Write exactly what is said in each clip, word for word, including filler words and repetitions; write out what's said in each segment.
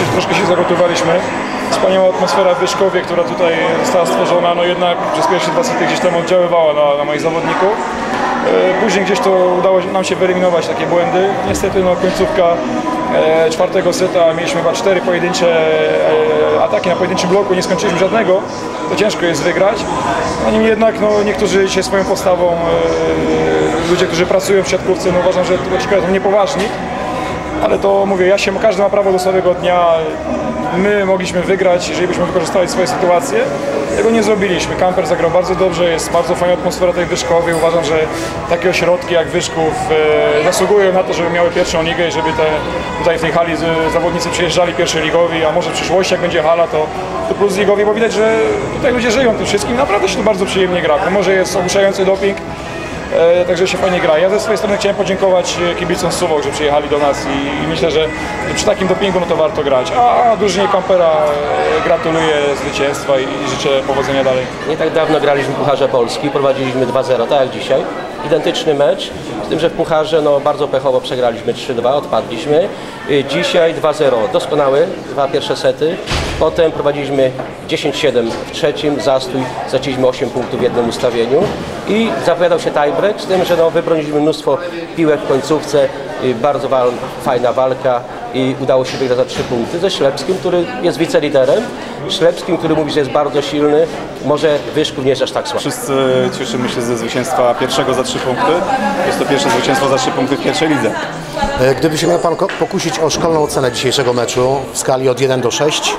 troszkę się zagotowaliśmy. Wspaniała atmosfera w Wyszkowie, która tutaj została stworzona, no jednak przez pierwsze dwa sety gdzieś tam oddziaływała na, na moich zawodników. Później gdzieś to udało nam się wyeliminować takie błędy. Niestety no, końcówka e, czwartego seta mieliśmy chyba cztery pojedyncze e, ataki na pojedynczym bloku, nie skończyliśmy żadnego. To ciężko jest wygrać. No, niemniej jednak no, niektórzy się swoją postawą, e, ludzie, którzy pracują w siatkówce, no, uważam, że to są niepoważni. Ale to mówię, ja się, każdy ma prawo do swojego dnia. My mogliśmy wygrać, jeżeli byśmy wykorzystali swoje sytuacje. Tego nie zrobiliśmy. Kamper zagrał bardzo dobrze, jest bardzo fajna atmosfera tej Wyszkowej. Uważam, że takie ośrodki jak Wyszków e, zasługują na to, żeby miały pierwszą ligę i żeby te, tutaj w tej hali z, zawodnicy przyjeżdżali pierwszoligowi, a może w przyszłości jak będzie hala, to, to plus ligowi, bo widać, że tutaj ludzie żyją tym wszystkim. Naprawdę się to bardzo przyjemnie gra. Mimo że jest ogłuszający doping, E, także się fajnie gra. Ja ze swojej strony chciałem podziękować kibicom z Suwałk, że przyjechali do nas i, i myślę, że przy takim dopingu no to warto grać. A, a drużynie Kampera e, gratuluję zwycięstwa i, i życzę powodzenia dalej. Nie tak dawno graliśmy w Pucharze Polski, prowadziliśmy dwa zero, tak jak dzisiaj. Identyczny mecz, z tym, że w Pucharze no, bardzo pechowo przegraliśmy trzy dwa, odpadliśmy. Dzisiaj dwa zero, doskonały, dwa pierwsze sety. Potem prowadziliśmy dziesięć siedem w trzecim, zastój, straciliśmy osiem punktów w jednym ustawieniu i zapowiadał się tiebreak, z tym, że no, wybroniliśmy mnóstwo piłek w końcówce, bardzo wal, fajna walka i udało się wygrać za trzy punkty ze Ślepskim, który jest wiceliderem. Ślepskim, który mówi, że jest bardzo silny, może Wyszków nie jest aż tak słaby. Wszyscy cieszymy się ze zwycięstwa pierwszego za trzy punkty. Jest to pierwsze zwycięstwo za trzy punkty w pierwszej lidze. Gdyby się miał Pan pokusić o szkolną ocenę dzisiejszego meczu w skali od jeden do sześciu?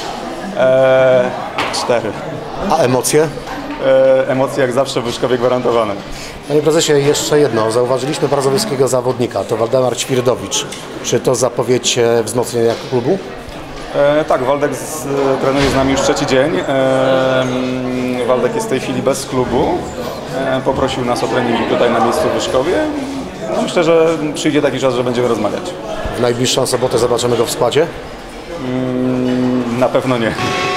Eee, cztery. A emocje? Eee, emocje jak zawsze w Wyszkowie gwarantowane. Panie prezesie, jeszcze jedno. Zauważyliśmy bardzo wysokiego zawodnika, to Waldemar Ćwirdowicz. Czy to zapowiedź wzmocnienia klubu? E, tak, Waldek z, trenuje z nami już trzeci dzień. E, Waldek jest w tej chwili bez klubu. E, poprosił nas o treningi tutaj na miejscu w Wyszkowie. No, myślę, że przyjdzie taki czas, że będziemy rozmawiać. W najbliższą sobotę zobaczymy go w składzie? Mm, na pewno nie.